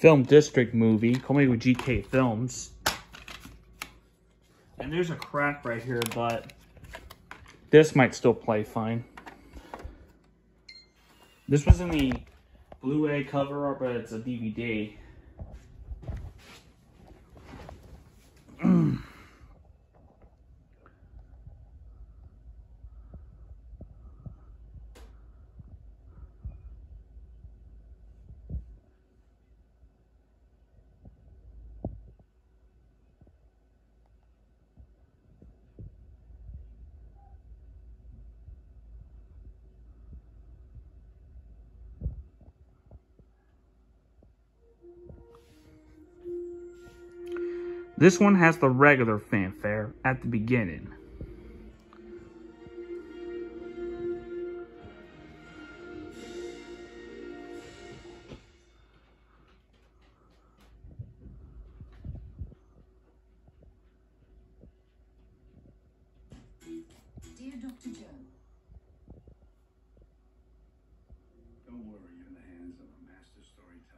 Film District movie. Call me with GK Films. And there's a crack right here, but this might still play fine. This was in the Blu-ray cover art, but it's a DVD. This one has the regular fanfare at the beginning. Dear Dr. Joe. Don't worry, you're in the hands of a master storyteller.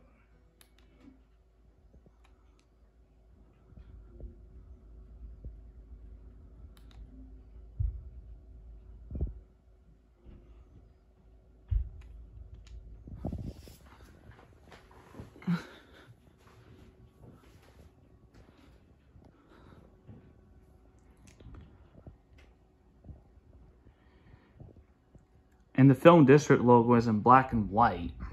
And the Film District logo is in black and white.